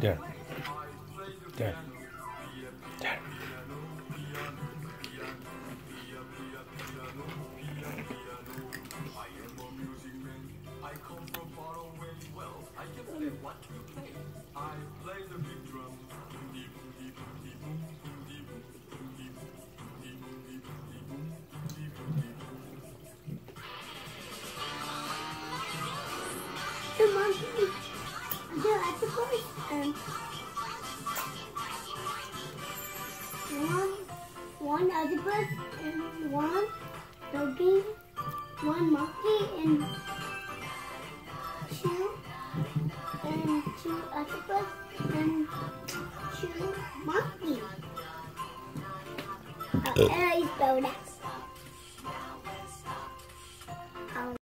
There. There. There. The monkey, the octopus, and one octopus and one doggy, one monkey and two octopus and two monkeys. How do you spell that?